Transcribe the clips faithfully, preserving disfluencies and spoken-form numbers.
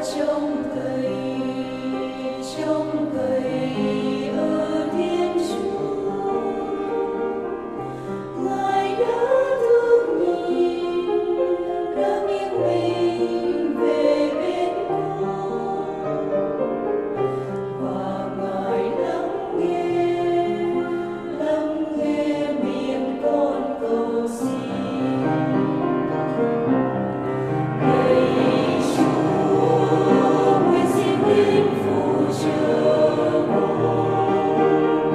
trông cậy trông cậy ở Thiên Chúa. Ngài đã thương nhìn, đã nghiêng mình về bên con, và Ngài lắng nghe lắng nghe miệng con cầu xin. Lạy Chúa, nguyện xin đến phù trợ con.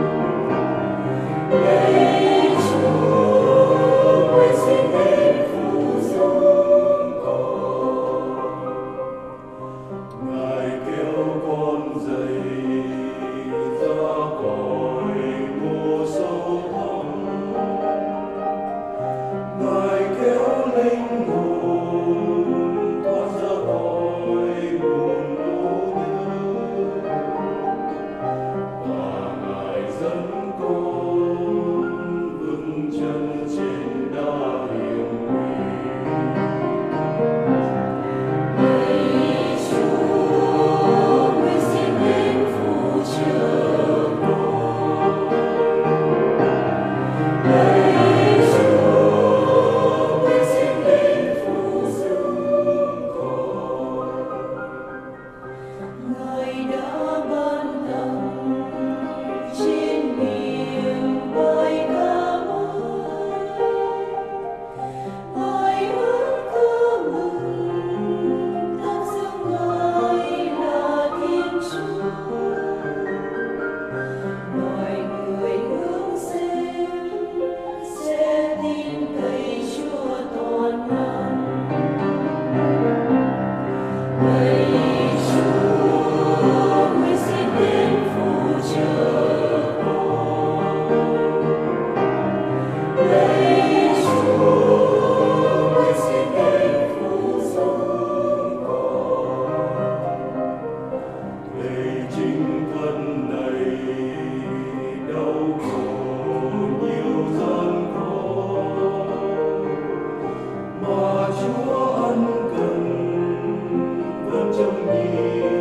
Lạy Chúa, nguyện xin đến phù giúp con. Ngài kéo con dậy ra khỏi mùa sâu thẳm, Ngài kéo linh hồn thoát ra khỏi buồn đau nhớ, và Ngài dẫn con vững chân trên đá hiểm nguy. Lạy Chúa, nguyện xin đến phù trợ con. Lạy Chúa, nguyện xin đến phù giúp con. Ngài đã ban tặng trên miệng bài ca mới. Ngài ước ca mừng tán dương Ngài là Thiên Chúa. Loài người hướng xem sẽ tin cậy Chúa toàn năng. Lạy Chúa, nguyện xin đến phù trợ con. Lạy Chúa, nguyện xin đến phù giúp con. Lạy chính thân này đau khổ nhiều gian khó, mà Chúa ân cần vẫn trông nhìn